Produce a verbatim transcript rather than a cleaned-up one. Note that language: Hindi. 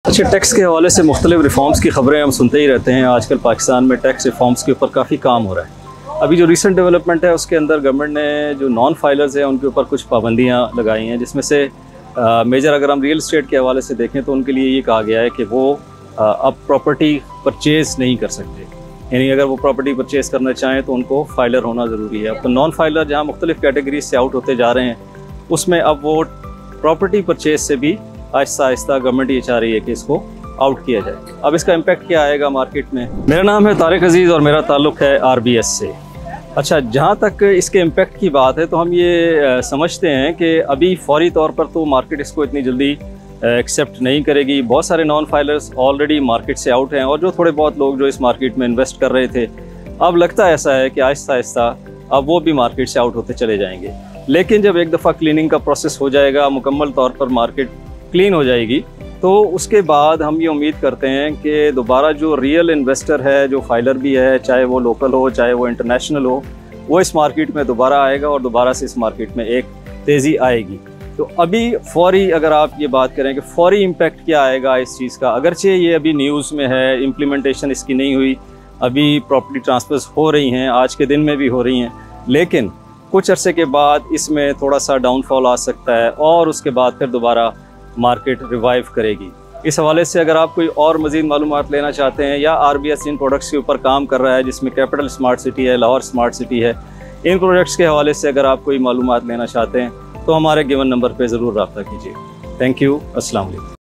अच्छा, टैक्स के हवाले से मुख्तलिफ रिफॉर्म्स की खबरें हम सुनते ही रहते हैं। आजकल पाकिस्तान में टैक्स रिफॉर्म्स के ऊपर काफ़ी काम हो रहा है। अभी जो रिसेंट डेवलपमेंट है उसके अंदर गवर्नमेंट ने जो नॉन फाइलर्स हैं उनके ऊपर कुछ पाबंदियां लगाई हैं, जिसमें से मेजर अगर हम रियल इस्टेट के हवाले से देखें तो उनके लिए ये कहा गया है कि वो आ, अब प्रॉपर्टी परचेज़ नहीं कर सकते। यानी अगर वो प्रॉपर्टी परचेज़ करना चाहें तो उनको फाइलर होना ज़रूरी है। अब तो नॉन फाइलर जहाँ मुख्तलिफ कैटेगरीज से आउट होते जा रहे हैं, उसमें अब वो प्रॉपर्टी परचेज़ से भी आहिस्ता आहिस्ता गवर्नमेंट ये चाह रही है कि इसको आउट किया जाए। अब इसका इम्पैक्ट क्या आएगा मार्केट में? मेरा नाम है तारिक अजीज़ और मेरा ताल्लुक़ है आर बी एस से। अच्छा, जहाँ तक इसके इम्पैक्ट की बात है तो हम ये समझते हैं कि अभी फौरी तौर पर तो मार्केट इसको इतनी जल्दी एक्सेप्ट नहीं करेगी। बहुत सारे नॉन फाइलर्स ऑलरेडी मार्केट से आउट हैं और जो थोड़े बहुत लोग जो इस मार्केट में इन्वेस्ट कर रहे थे, अब लगता है ऐसा है कि आहिस्ता आहिस्ता अब वो भी मार्केट से आउट होते चले जाएंगे। लेकिन जब एक दफ़ा क्लीनिंग का प्रोसेस हो जाएगा, मुकम्मल तौर पर मार्केट क्लीन हो जाएगी, तो उसके बाद हम ये उम्मीद करते हैं कि दोबारा जो रियल इन्वेस्टर है, जो फाइलर भी है, चाहे वो लोकल हो चाहे वो इंटरनेशनल हो, वो इस मार्केट में दोबारा आएगा और दोबारा से इस मार्केट में एक तेज़ी आएगी। तो अभी फौरी अगर आप ये बात करें कि फौरी इम्पैक्ट क्या आएगा इस चीज़ का, अगरचे ये अभी न्यूज़ में है, इम्प्लीमेंटेशन इसकी नहीं हुई, अभी प्रॉपर्टी ट्रांसफर्स हो रही हैं, आज के दिन में भी हो रही हैं, लेकिन कुछ अरसे के बाद इसमें थोड़ा सा डाउनफॉल आ सकता है और उसके बाद फिर दोबारा मार्केट रिवाइव करेगी। इस हवाले से अगर आप कोई और मज़ीद मालूमात लेना चाहते हैं या आर बी एस इन प्रोडक्ट्स के ऊपर काम कर रहा है, जिसमें कैपिटल स्मार्ट सिटी है, लाहौर स्मार्ट सिटी है, इन प्रोडक्ट्स के हवाले से अगर आप कोई मालूमात लेना चाहते हैं तो हमारे गिवन नंबर पे ज़रूर रब्ता कीजिए। Thank you. अस्सलाम वालेकुम।